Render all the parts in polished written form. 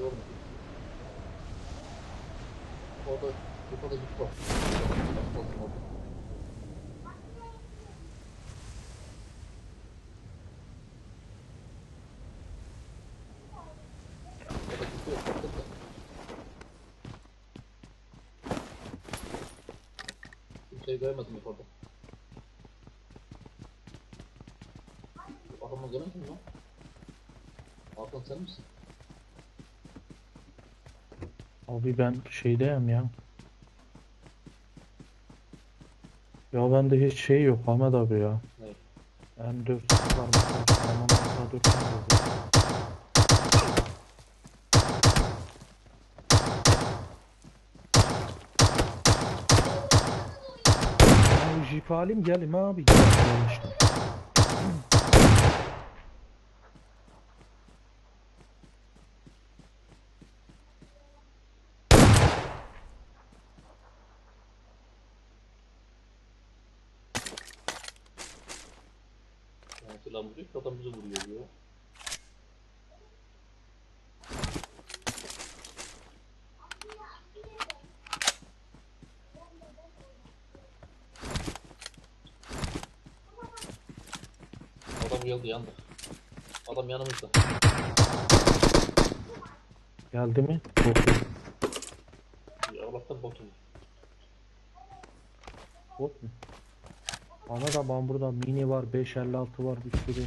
Oğlum. Orada git bak. Kimseyi görmedim yukarıda. Adamı görmedin mi lan? Hakan sen misin? Abi ben şeydeyim ya. Ya bende hiç şey yok Ahmet abi ya. Ne? M4 var mesela. Aman Allah'a 4 var. Ya jip alayım gelim abi. Gel işte. Yani selam vuruyor ki adam bizi vuruyor diyor. Adam geldi yandı. Adam yanımızda. Geldi mi? Çok iyi. Ya Allah'tan botum. Bot mu? Ahmet abi ben burada mini var, 556 var bir sürü.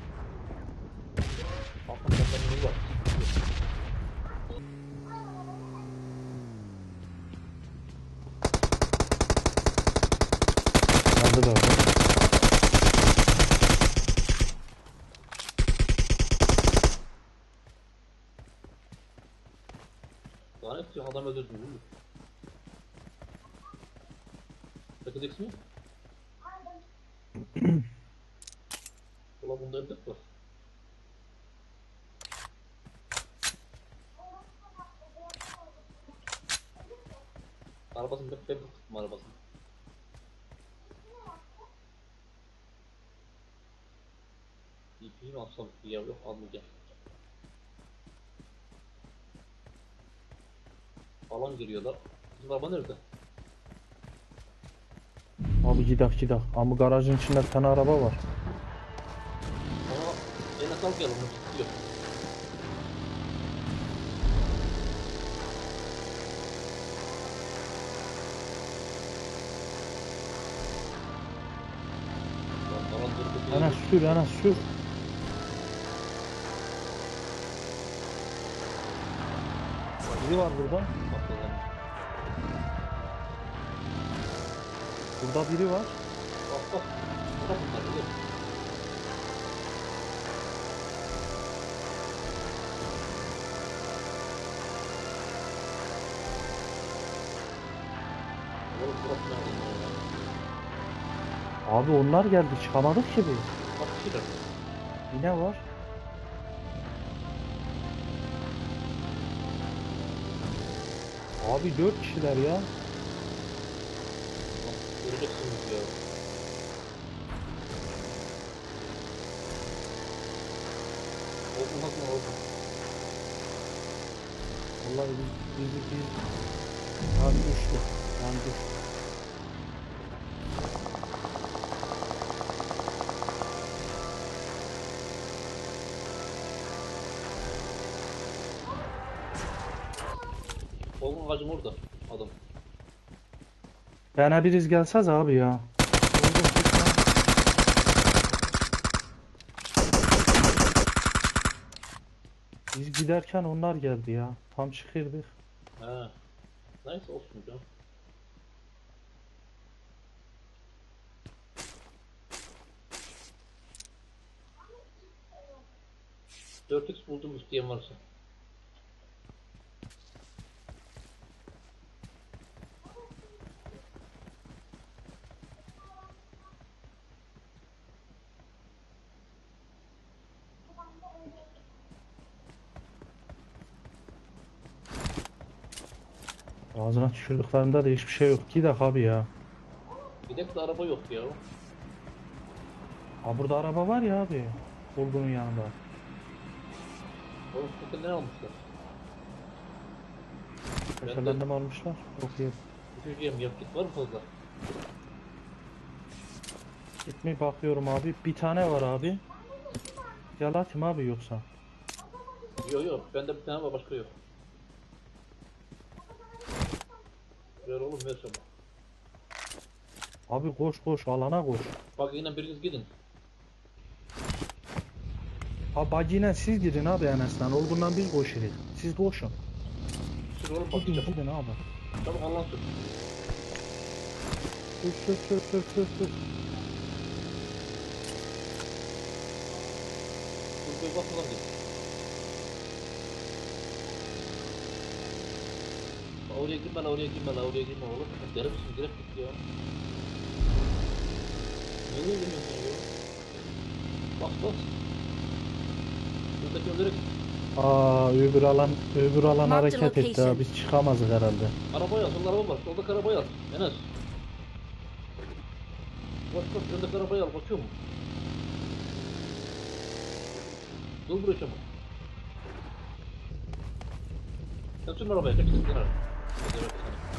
Hakan senden ne var? Geldi de orada. Lanet ya adam öldürdün değil mi? 8x mi? Ulan bunda öldük var. Arabasını ben tuttum arabasını. DP'yi mi alsam ya yok almayacağım. Alan giriyorlar. Bizim araba nerede? Abi gidak. Ama garajın içinde bir tane araba var. Ama en az al gel onu tutuyor. Lan alan durdu diye Ana sür, ana sür. Biri var burada. patladı. Burada biri var. Bak bak. Bak bunlar biliyor musun? Oğlum burası nerede ya? Abi onlar geldi çıkamadık ki biz. Bak kişiler. Yine var. Abi 4 kişiler ya. Lan göreceksiniz ya. Oldu nasıl oldu? Vallahi biz tam düştü. Tam düştü. Oğlum ağacım orada. Adam. Bana biriz gelsez abi ya. Biz giderken onlar geldi ya. Tam çıkırdık. He. Neyse olsun canım. 4x buldum isteyen varsa. Ağzına tükürdüklerinde de hiçbir şey yok. Gidelim abi ya. Bir de araba yok ya. Ha burada araba var ya abi. Bulgunun yanında. Oğlum bakın ne almışlar. Tepelerinde mi almışlar? Yok yer. Üçüncüyem yap git var mı fazla? Gitmeye bakıyorum abi. Bir tane var abi. Gel atayım abi yoksa. Yok yok bende bir tane var başka yok. Ver oğlum ver sana. Abi koş koş alana koş. Bak yine biriniz gidin. Ha bacıyla siz gidin abi Enes'ten. Olgundan biz koşuruz. Siz koşun. Sür oğlum bak Gidin çabuk. gidin abi. Çabuk Allah'ın sür. Sür. Dur bak ulan git. Oraya girme la oraya girme oğlum. Deli misin direkt git ya. Nereye girmiyorsun ya? Bas. Buradaki öldürek. Aa öbür alan Marked hareket etti location. ha. Biz çıkamazdık herhalde. Arabaya al, solda araba var. Soldaki arabaya al. Enes. Koş, öndeki arabaya al. Koşuyor mu? Dur buraya çabuk. Sen sürme arabaya, çek gitsin kenara. Evet,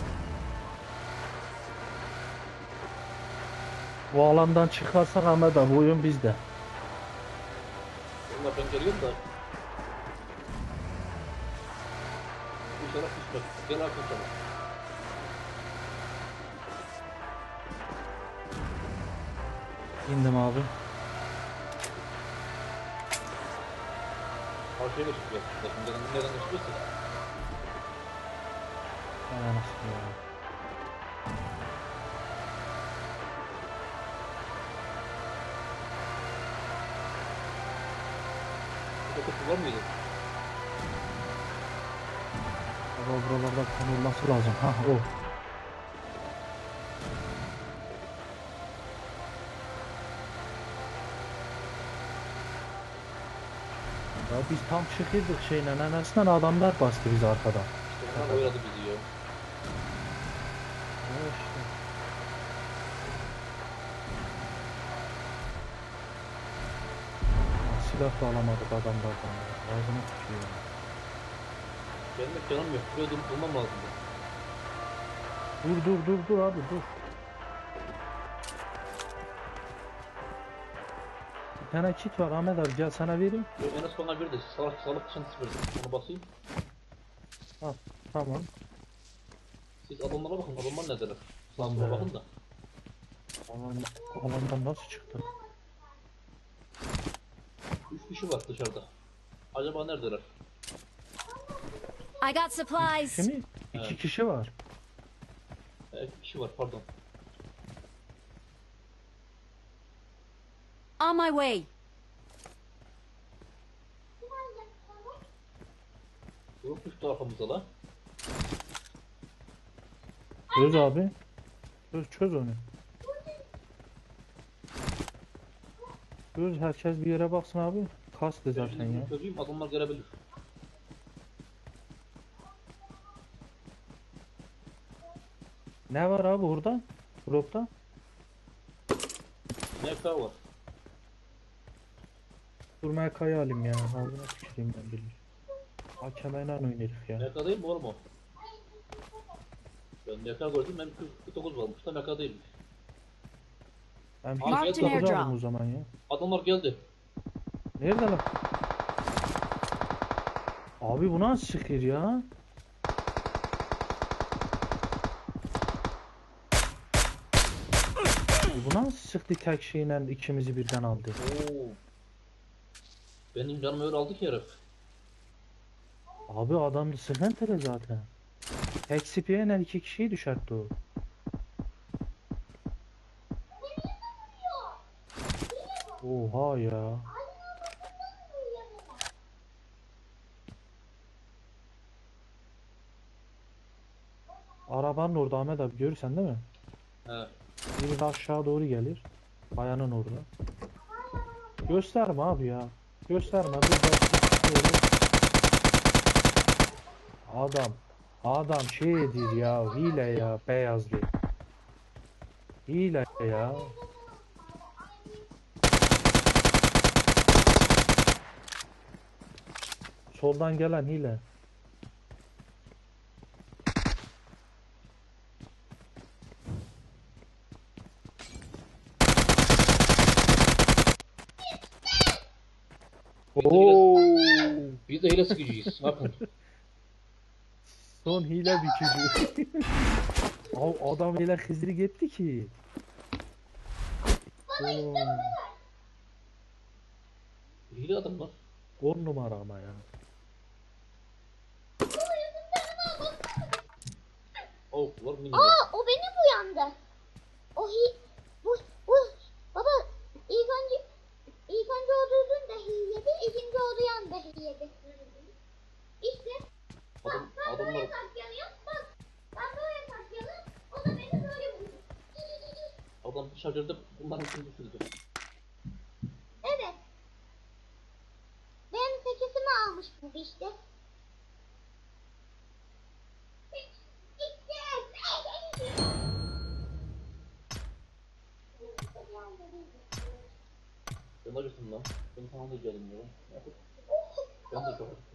Bu alandan çıkarsak Ahmet abi oyun bizde. Valla ben geliyorum da. İnşallah düşmez. Gel arkadaşlar çabuk. İndim abi. Karşıya geçip gel. Nereden geçiyorsun? Ay anasını ya. Burada kapı var mıydı? Ama buralarda konulması lazım. Ha o. Ya biz tam çıkıyorduk şeyle Enes'ten adamlar bastı bizi arkadan. İşte onlar oyaladı bizi ya. Ya işte. Ya silah da alamadık adamlardan. Ya. Ağzına tutuyor. Gelmek canım yok. Buraya durmam lazım. Dur abi dur. Bir tane kit var Ahmet abi gel sana vereyim. Enes bana bir de sağlık çantası verdi. Onu basayım. Al tamam. Siz adamlara bakın. Adamlar neredeler? Sağa Tamam sola be. bakın da. Alandan nasıl çıktı? 3 kişi var dışarıda. Acaba neredeler? I got supplies. Şimdi iki Evet. kişi var. 2 kişi var pardon. On my way. Grup düştü arkamızda la. Çöz abi. Çöz onu. Çöz herkes bir yere baksın abi. Kastı zaten ya. Çözeyim adamlar gelebilir. Ne var abi orada? Dropta? MK var. Durmaya kaya alayım ya. Ağzına tüküreyim ben bilir. Hakemeyle oynayırız ya. MK değil mi oğlum o? Ben MK gördüm. Benim 49 varmış da MK değilmiş. Ben bir Marked kit an alacağım airdrop. o zaman ya. Adamlar geldi. Nerede lan? Abi bu nasıl sıkır ya? Bu nasıl sıktı tek şeyle ikimizi birden aldı? Oo. Benim canım öyle aldı ki herif. Abi adam da sıkıntılı zaten. Tek spiyeyle iki kişiyi düşertti o. Oha ya. Arabanın orada Ahmet abi görürsen değil mi? He. Biri de aşağı doğru gelir. Bayanın orada. Gösterme abi ya. Gösterme. Dur ben- Adam şeydir ya. Hile ya. Beyazlı. Hile ya. Soldan gelen hile. Biz de hile sıkıcıyız. Bakın. Son hile bükücü. Adam öyle hızlı gitti ki. Oo, Hile adamlar. 10 numara ama ya. Oh, var mı? O beni uyandı. O hi... Bu... Baba ilk önce o durdun da yedi, ikinci o duyan da yedi. İşte ben Adamlar böyle saklanıyorum. Bak ben böyle saklanıyorum. O da beni böyle vurdu. adam şaşırdı. Bunların için düşürdü. Evet. Benim sekizimi almış bu işte. Ben acısın lan. Ben sana da geldim ya. Ben de çok